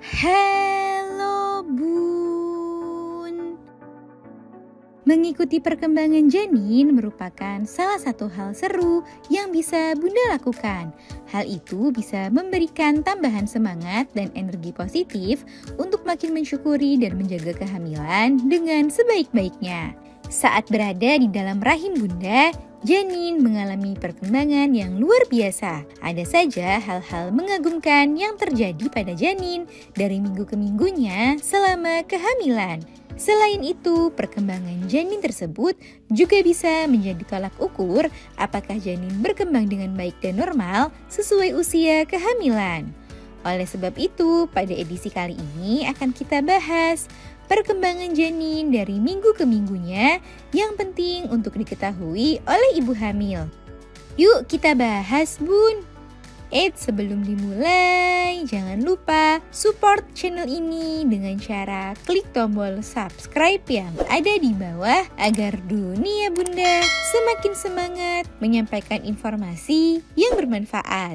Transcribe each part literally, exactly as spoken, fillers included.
Halo Bun. Mengikuti perkembangan janin merupakan salah satu hal seru yang bisa Bunda lakukan. Hal itu bisa memberikan tambahan semangat dan energi positif untuk makin mensyukuri dan menjaga kehamilan dengan sebaik-baiknya. Saat berada di dalam rahim Bunda, janin mengalami perkembangan yang luar biasa. Ada saja hal-hal mengagumkan yang terjadi pada janin dari minggu ke minggunya selama kehamilan. Selain itu, perkembangan janin tersebut juga bisa menjadi tolak ukur apakah janin berkembang dengan baik dan normal sesuai usia kehamilan. Oleh sebab itu, pada edisi kali ini akan kita bahas perkembangan janin dari minggu ke minggunya yang penting untuk diketahui oleh ibu hamil. Yuk kita bahas Bun. Eits, sebelum dimulai, jangan lupa support channel ini dengan cara klik tombol subscribe yang ada di bawah agar dunia Bunda semakin semangat menyampaikan informasi yang bermanfaat.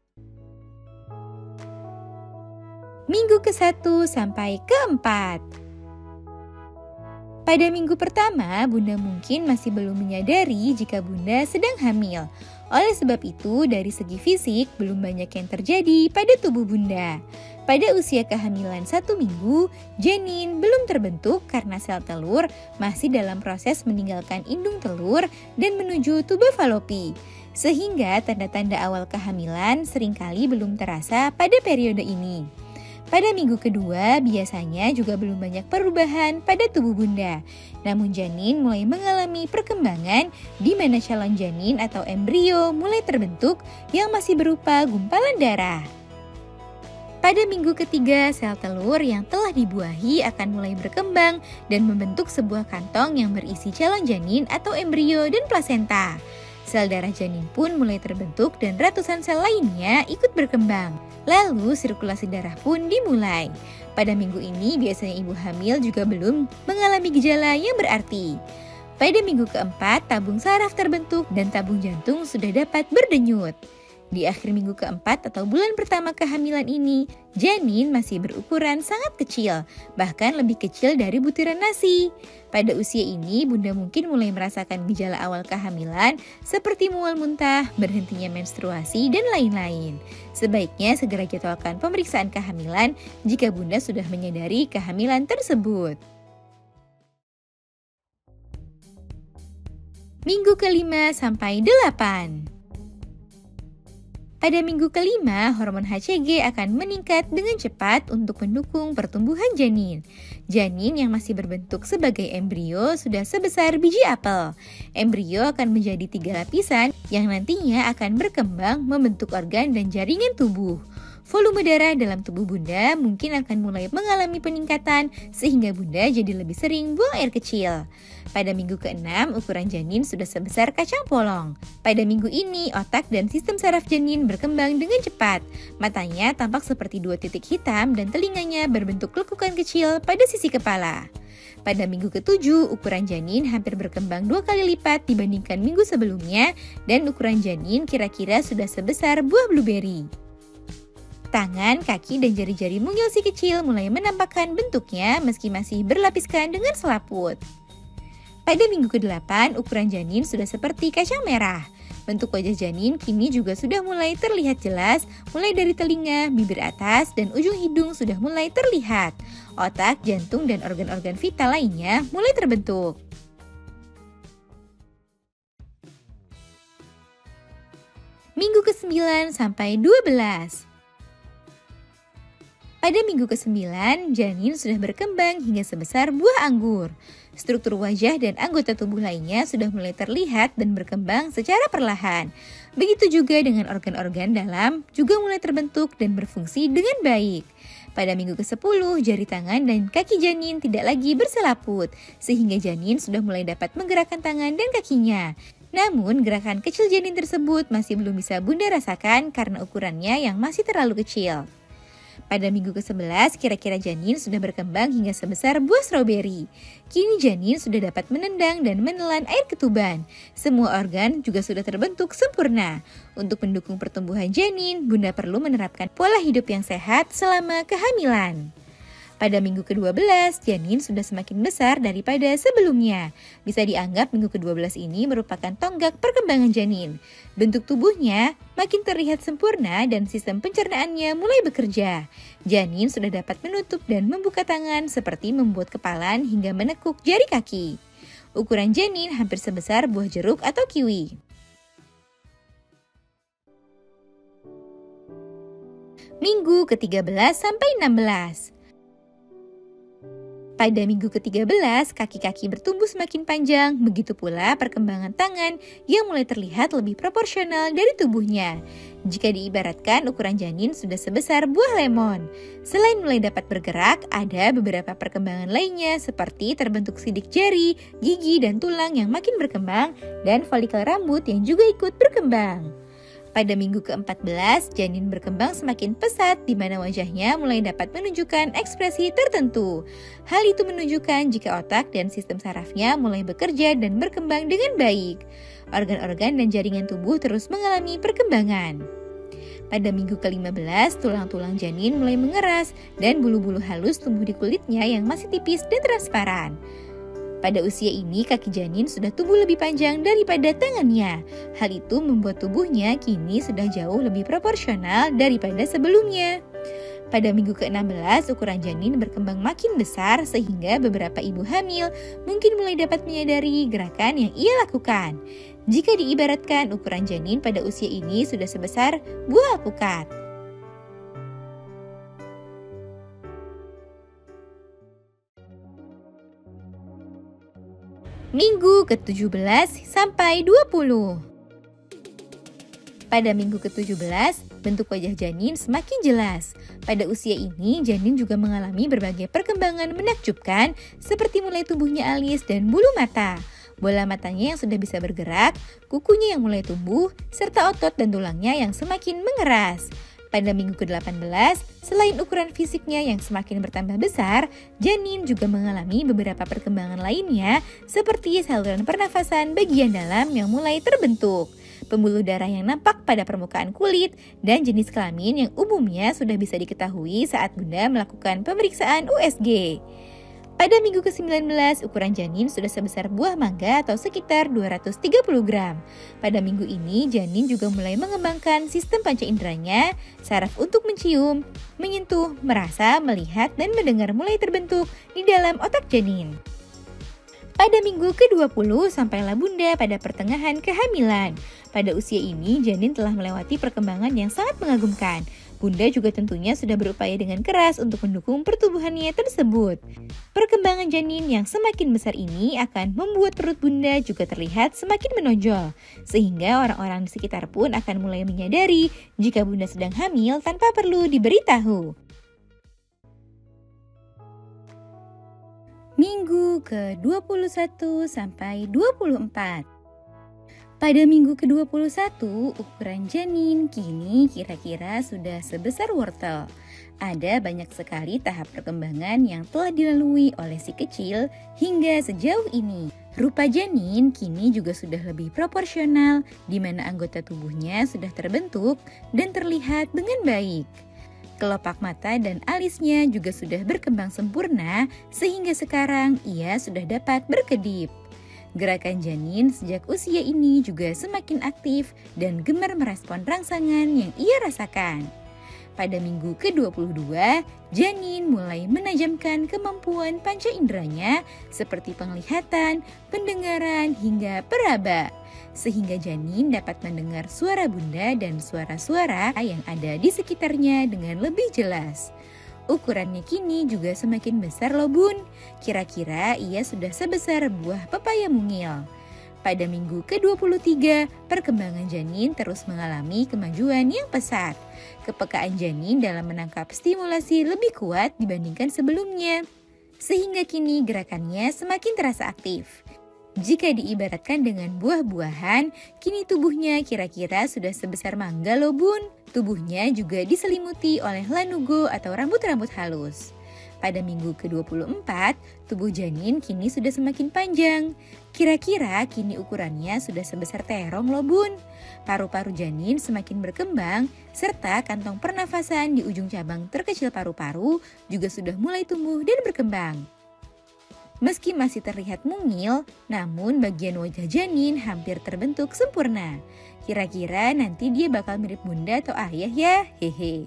Minggu ke satu sampai ke empat. Pada minggu pertama, Bunda mungkin masih belum menyadari jika Bunda sedang hamil. Oleh sebab itu, dari segi fisik belum banyak yang terjadi pada tubuh Bunda. Pada usia kehamilan satu minggu, janin belum terbentuk karena sel telur masih dalam proses meninggalkan indung telur dan menuju tuba falopi. Sehingga tanda-tanda awal kehamilan seringkali belum terasa pada periode ini. Pada minggu kedua, biasanya juga belum banyak perubahan pada tubuh Bunda. Namun janin mulai mengalami perkembangan di mana calon janin atau embrio mulai terbentuk yang masih berupa gumpalan darah. Pada minggu ketiga, sel telur yang telah dibuahi akan mulai berkembang dan membentuk sebuah kantong yang berisi calon janin atau embrio dan plasenta. Sel darah janin pun mulai terbentuk dan ratusan sel lainnya ikut berkembang. Lalu sirkulasi darah pun dimulai. Pada minggu ini biasanya ibu hamil juga belum mengalami gejala yang berarti. Pada minggu keempat, tabung saraf terbentuk dan tabung jantung sudah dapat berdenyut. Di akhir minggu keempat atau bulan pertama kehamilan ini, janin masih berukuran sangat kecil, bahkan lebih kecil dari butiran nasi. Pada usia ini, Bunda mungkin mulai merasakan gejala awal kehamilan seperti mual muntah, berhentinya menstruasi, dan lain-lain. Sebaiknya segera jadwalkan pemeriksaan kehamilan jika Bunda sudah menyadari kehamilan tersebut. Minggu kelima sampai delapan. Pada minggu kelima, hormon H C G akan meningkat dengan cepat untuk mendukung pertumbuhan janin. Janin yang masih berbentuk sebagai embrio sudah sebesar biji apel. Embrio akan menjadi tiga lapisan yang nantinya akan berkembang membentuk organ dan jaringan tubuh. Volume darah dalam tubuh Bunda mungkin akan mulai mengalami peningkatan sehingga Bunda jadi lebih sering buang air kecil. Pada minggu keenam, ukuran janin sudah sebesar kacang polong. Pada minggu ini, otak dan sistem saraf janin berkembang dengan cepat. Matanya tampak seperti dua titik hitam dan telinganya berbentuk lekukan kecil pada sisi kepala. Pada minggu ketujuh, ukuran janin hampir berkembang dua kali lipat dibandingkan minggu sebelumnya dan ukuran janin kira-kira sudah sebesar buah blueberry. Tangan, kaki, dan jari-jari mungil si kecil mulai menampakkan bentuknya meski masih berlapiskan dengan selaput. Pada minggu kedelapan, ukuran janin sudah seperti kacang merah. Bentuk wajah janin kini juga sudah mulai terlihat jelas, mulai dari telinga, bibir atas, dan ujung hidung sudah mulai terlihat. Otak, jantung, dan organ-organ vital lainnya mulai terbentuk. Minggu kesembilan sampai dua belas. Pada minggu kesembilan, janin sudah berkembang hingga sebesar buah anggur. Struktur wajah dan anggota tubuh lainnya sudah mulai terlihat dan berkembang secara perlahan. Begitu juga dengan organ-organ dalam juga mulai terbentuk dan berfungsi dengan baik. Pada minggu kesepuluh, jari tangan dan kaki janin tidak lagi berselaput, sehingga janin sudah mulai dapat menggerakkan tangan dan kakinya. Namun, gerakan kecil janin tersebut masih belum bisa Bunda rasakan karena ukurannya yang masih terlalu kecil. Pada minggu kesebelas, kira-kira janin sudah berkembang hingga sebesar buah stroberi. Kini janin sudah dapat menendang dan menelan air ketuban. Semua organ juga sudah terbentuk sempurna. Untuk mendukung pertumbuhan janin, Bunda perlu menerapkan pola hidup yang sehat selama kehamilan. Pada minggu kedua belas, janin sudah semakin besar daripada sebelumnya. Bisa dianggap minggu kedua belas ini merupakan tonggak perkembangan janin. Bentuk tubuhnya makin terlihat sempurna dan sistem pencernaannya mulai bekerja. Janin sudah dapat menutup dan membuka tangan seperti membuat kepalan hingga menekuk jari kaki. Ukuran janin hampir sebesar buah jeruk atau kiwi. Minggu ke tiga belas sampai enam belas. Pada minggu ke tiga belas, kaki-kaki bertumbuh semakin panjang, begitu pula perkembangan tangan yang mulai terlihat lebih proporsional dari tubuhnya. Jika diibaratkan, ukuran janin sudah sebesar buah lemon. Selain mulai dapat bergerak, ada beberapa perkembangan lainnya seperti terbentuk sidik jari, gigi, dan tulang yang makin berkembang, dan folikel rambut yang juga ikut berkembang. Pada minggu ke empat belas, janin berkembang semakin pesat di mana wajahnya mulai dapat menunjukkan ekspresi tertentu. Hal itu menunjukkan jika otak dan sistem sarafnya mulai bekerja dan berkembang dengan baik. Organ-organ dan jaringan tubuh terus mengalami perkembangan. Pada minggu ke lima belas, tulang-tulang janin mulai mengeras dan bulu-bulu halus tumbuh di kulitnya yang masih tipis dan transparan. Pada usia ini, kaki janin sudah tumbuh lebih panjang daripada tangannya. Hal itu membuat tubuhnya kini sudah jauh lebih proporsional daripada sebelumnya. Pada minggu ke enam belas, ukuran janin berkembang makin besar sehingga beberapa ibu hamil mungkin mulai dapat menyadari gerakan yang ia lakukan. Jika diibaratkan, ukuran janin pada usia ini sudah sebesar buah alpukat. Minggu ke tujuh belas sampai dua puluh. Pada minggu ke tujuh belas, bentuk wajah janin semakin jelas. Pada usia ini, janin juga mengalami berbagai perkembangan menakjubkan seperti mulai tumbuhnya alis dan bulu mata. Bola matanya yang sudah bisa bergerak, kukunya yang mulai tumbuh, serta otot dan tulangnya yang semakin mengeras. Pada minggu ke delapan belas, selain ukuran fisiknya yang semakin bertambah besar, janin juga mengalami beberapa perkembangan lainnya seperti saluran pernafasan bagian dalam yang mulai terbentuk, pembuluh darah yang nampak pada permukaan kulit, dan jenis kelamin yang umumnya sudah bisa diketahui saat Bunda melakukan pemeriksaan U S G. Pada minggu ke sembilan belas, ukuran janin sudah sebesar buah mangga atau sekitar dua ratus tiga puluh gram. Pada minggu ini, janin juga mulai mengembangkan sistem panca inderanya, saraf untuk mencium, menyentuh, merasa, melihat, dan mendengar mulai terbentuk di dalam otak janin. Pada minggu ke dua puluh, sampailah Bunda pada pertengahan kehamilan. Pada usia ini, janin telah melewati perkembangan yang sangat mengagumkan. Bunda juga tentunya sudah berupaya dengan keras untuk mendukung pertumbuhannya tersebut. Perkembangan janin yang semakin besar ini akan membuat perut Bunda juga terlihat semakin menonjol, sehingga orang-orang di sekitar pun akan mulai menyadari jika Bunda sedang hamil tanpa perlu diberitahu. Minggu ke dua puluh satu sampai dua puluh empat. Pada minggu ke dua puluh satu, ukuran janin kini kira-kira sudah sebesar wortel. Ada banyak sekali tahap perkembangan yang telah dilalui oleh si kecil hingga sejauh ini. Rupa janin kini juga sudah lebih proporsional, di mana anggota tubuhnya sudah terbentuk dan terlihat dengan baik. Kelopak mata dan alisnya juga sudah berkembang sempurna, sehingga sekarang ia sudah dapat berkedip. Gerakan janin sejak usia ini juga semakin aktif dan gemar merespon rangsangan yang ia rasakan. Pada minggu ke dua puluh dua, janin mulai menajamkan kemampuan panca inderanya seperti penglihatan, pendengaran, hingga peraba. Sehingga janin dapat mendengar suara Bunda dan suara-suara yang ada di sekitarnya dengan lebih jelas. Ukurannya kini juga semakin besar loh Bun. Kira-kira ia sudah sebesar buah pepaya mungil. Pada minggu ke dua puluh tiga, perkembangan janin terus mengalami kemajuan yang pesat. Kepekaan janin dalam menangkap stimulasi lebih kuat dibandingkan sebelumnya, sehingga kini gerakannya semakin terasa aktif. Jika diibaratkan dengan buah-buahan, kini tubuhnya kira-kira sudah sebesar mangga loh bun. Tubuhnya juga diselimuti oleh lanugo atau rambut-rambut halus. Pada minggu ke dua puluh empat, tubuh janin kini sudah semakin panjang. Kira-kira kini ukurannya sudah sebesar terong loh bun. Paru-paru janin semakin berkembang, serta kantong pernafasan di ujung cabang terkecil paru-paru juga sudah mulai tumbuh dan berkembang. Meski masih terlihat mungil, namun bagian wajah janin hampir terbentuk sempurna. Kira-kira nanti dia bakal mirip bunda atau ayah ya? Hehe.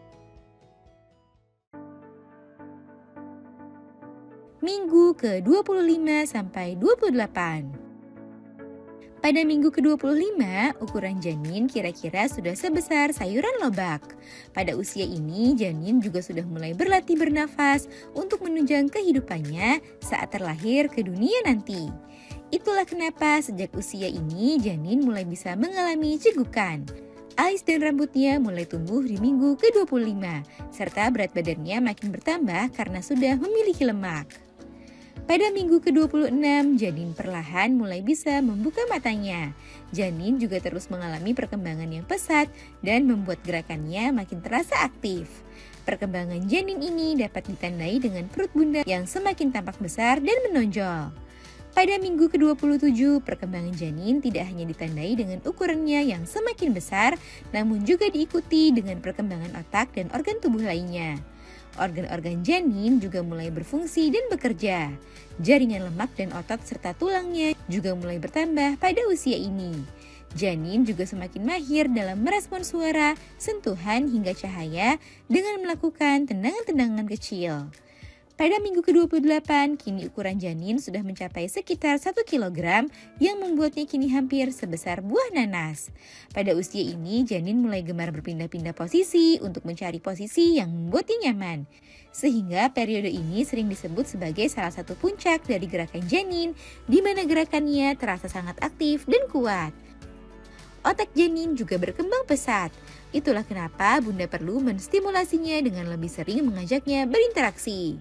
Minggu ke dua puluh lima sampai dua puluh delapan. Pada minggu ke dua puluh lima, ukuran janin kira-kira sudah sebesar sayuran lobak. Pada usia ini, janin juga sudah mulai berlatih bernafas untuk menunjang kehidupannya saat terlahir ke dunia nanti. Itulah kenapa sejak usia ini, janin mulai bisa mengalami cegukan. Alis dan rambutnya mulai tumbuh di minggu ke dua puluh lima, serta berat badannya makin bertambah karena sudah memiliki lemak. Pada minggu ke dua puluh enam, janin perlahan mulai bisa membuka matanya. Janin juga terus mengalami perkembangan yang pesat dan membuat gerakannya makin terasa aktif. Perkembangan janin ini dapat ditandai dengan perut bunda yang semakin tampak besar dan menonjol. Pada minggu ke dua puluh tujuh, perkembangan janin tidak hanya ditandai dengan ukurannya yang semakin besar, namun juga diikuti dengan perkembangan otak dan organ tubuh lainnya. Organ-organ janin juga mulai berfungsi dan bekerja. Jaringan lemak dan otot serta tulangnya juga mulai bertambah pada usia ini. Janin juga semakin mahir dalam merespon suara, sentuhan hingga cahaya dengan melakukan tendangan-tendangan kecil. Pada minggu ke dua puluh delapan, kini ukuran janin sudah mencapai sekitar satu kilogram yang membuatnya kini hampir sebesar buah nanas. Pada usia ini, janin mulai gemar berpindah-pindah posisi untuk mencari posisi yang membuatnya nyaman. Sehingga periode ini sering disebut sebagai salah satu puncak dari gerakan janin, di mana gerakannya terasa sangat aktif dan kuat. Otak janin juga berkembang pesat. Itulah kenapa bunda perlu menstimulasinya dengan lebih sering mengajaknya berinteraksi.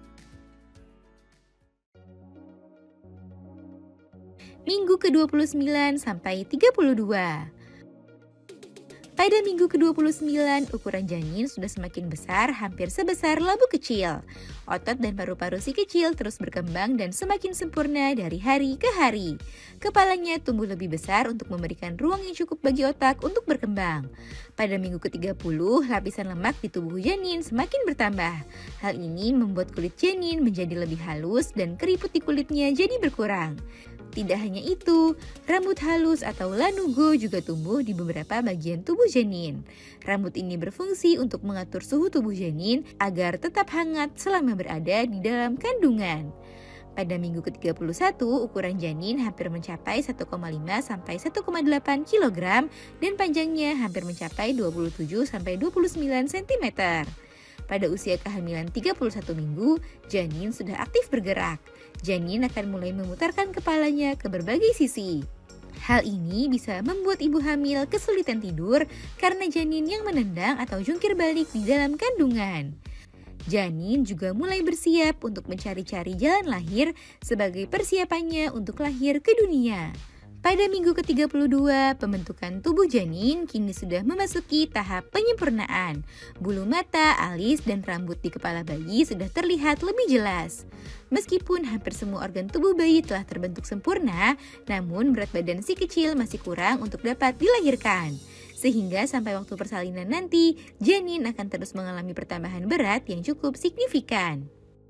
Minggu ke dua puluh sembilan sampai tiga puluh dua. Pada minggu ke dua puluh sembilan, ukuran janin sudah semakin besar, hampir sebesar labu kecil. Otot dan paru-paru si kecil terus berkembang dan semakin sempurna dari hari ke hari. Kepalanya tumbuh lebih besar untuk memberikan ruang yang cukup bagi otak untuk berkembang. Pada minggu ke tiga puluh, lapisan lemak di tubuh janin semakin bertambah. Hal ini membuat kulit janin menjadi lebih halus dan keriput di kulitnya jadi berkurang. Tidak hanya itu, rambut halus atau lanugo juga tumbuh di beberapa bagian tubuh janin. Rambut ini berfungsi untuk mengatur suhu tubuh janin agar tetap hangat selama berada di dalam kandungan. Pada minggu ke tiga puluh satu, ukuran janin hampir mencapai satu koma lima sampai satu koma delapan kilogram dan panjangnya hampir mencapai dua puluh tujuh sampai dua puluh sembilan sentimeter. Pada usia kehamilan tiga puluh satu minggu, janin sudah aktif bergerak. Janin akan mulai memutarkan kepalanya ke berbagai sisi. Hal ini bisa membuat ibu hamil kesulitan tidur karena janin yang menendang atau jungkir balik di dalam kandungan. Janin juga mulai bersiap untuk mencari-cari jalan lahir sebagai persiapannya untuk lahir ke dunia. Pada minggu ke tiga puluh dua, pembentukan tubuh janin kini sudah memasuki tahap penyempurnaan. Bulu mata, alis, dan rambut di kepala bayi sudah terlihat lebih jelas. Meskipun hampir semua organ tubuh bayi telah terbentuk sempurna, namun berat badan si kecil masih kurang untuk dapat dilahirkan. Sehingga sampai waktu persalinan nanti, janin akan terus mengalami pertambahan berat yang cukup signifikan.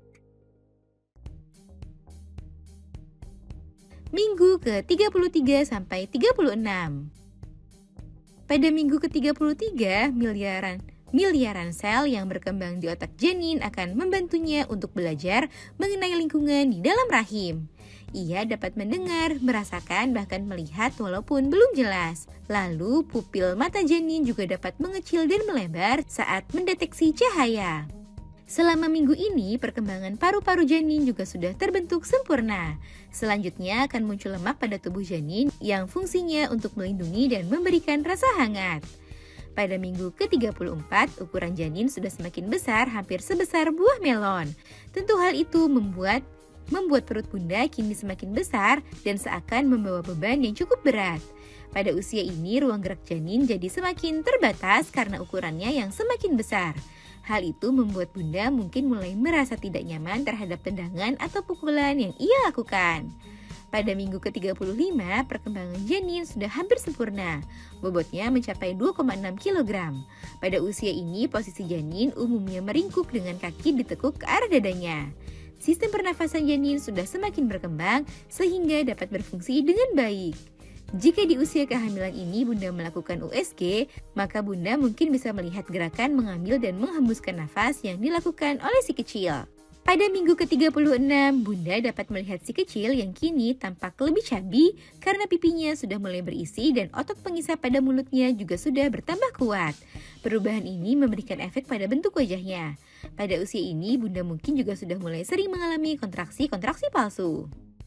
Minggu ke tiga puluh tiga sampai tiga puluh enam. Pada minggu ke tiga puluh tiga, miliaran miliaran sel yang berkembang di otak janin akan membantunya untuk belajar mengenai lingkungan di dalam rahim. Ia dapat mendengar, merasakan, bahkan melihat walaupun belum jelas. Lalu, pupil mata janin juga dapat mengecil dan melebar saat mendeteksi cahaya. Selama minggu ini, perkembangan paru-paru janin juga sudah terbentuk sempurna. Selanjutnya akan muncul lemak pada tubuh janin yang fungsinya untuk melindungi dan memberikan rasa hangat. Pada minggu ke tiga puluh empat, ukuran janin sudah semakin besar, hampir sebesar buah melon. Tentu hal itu membuat membuat perut bunda kini semakin besar dan seakan membawa beban yang cukup berat. Pada usia ini, ruang gerak janin jadi semakin terbatas karena ukurannya yang semakin besar. Hal itu membuat bunda mungkin mulai merasa tidak nyaman terhadap tendangan atau pukulan yang ia lakukan. Pada minggu ke tiga puluh lima, perkembangan janin sudah hampir sempurna. Bobotnya mencapai dua koma enam kilogram. Pada usia ini, posisi janin umumnya meringkuk dengan kaki ditekuk ke arah dadanya. Sistem pernafasan janin sudah semakin berkembang sehingga dapat berfungsi dengan baik. Jika di usia kehamilan ini bunda melakukan U S G, maka bunda mungkin bisa melihat gerakan mengambil dan menghembuskan nafas yang dilakukan oleh si kecil. Pada minggu ke tiga puluh enam, bunda dapat melihat si kecil yang kini tampak lebih cabi karena pipinya sudah mulai berisi dan otot pengisap pada mulutnya juga sudah bertambah kuat. Perubahan ini memberikan efek pada bentuk wajahnya. Pada usia ini, bunda mungkin juga sudah mulai sering mengalami kontraksi-kontraksi palsu.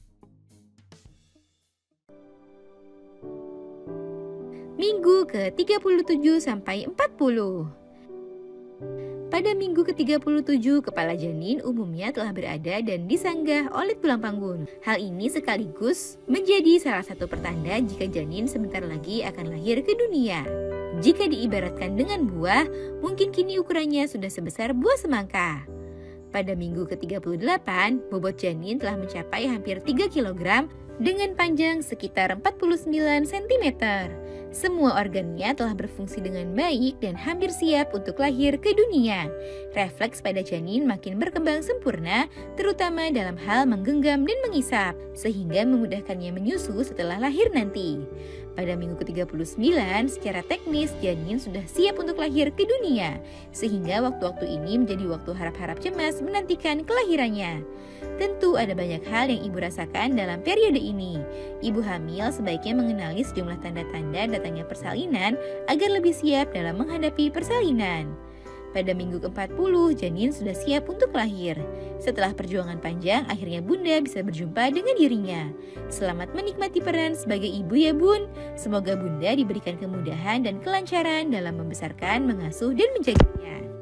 Minggu ke tiga puluh tujuh sampai empat puluh. Pada minggu ke tiga puluh tujuh, kepala janin umumnya telah berada dan disanggah oleh tulang panggung. Hal ini sekaligus menjadi salah satu pertanda jika janin sebentar lagi akan lahir ke dunia. Jika diibaratkan dengan buah, mungkin kini ukurannya sudah sebesar buah semangka. Pada minggu ke tiga puluh delapan, bobot janin telah mencapai hampir tiga kilogram dengan panjang sekitar empat puluh sembilan sentimeter. Semua organnya telah berfungsi dengan baik dan hampir siap untuk lahir ke dunia. Refleks pada janin makin berkembang sempurna, terutama dalam hal menggenggam dan mengisap, sehingga memudahkannya menyusu setelah lahir nanti. Pada minggu ke tiga puluh sembilan, secara teknis janin sudah siap untuk lahir ke dunia, sehingga waktu-waktu ini menjadi waktu harap-harap cemas menantikan kelahirannya. Tentu ada banyak hal yang ibu rasakan dalam periode ini. Ibu hamil sebaiknya mengenali sejumlah tanda-tanda datangnya persalinan agar lebih siap dalam menghadapi persalinan. Pada minggu ke empat puluh, janin sudah siap untuk lahir. Setelah perjuangan panjang, akhirnya bunda bisa berjumpa dengan dirinya. Selamat menikmati peran sebagai ibu ya bun. Semoga bunda diberikan kemudahan dan kelancaran dalam membesarkan, mengasuh, dan menjaganya.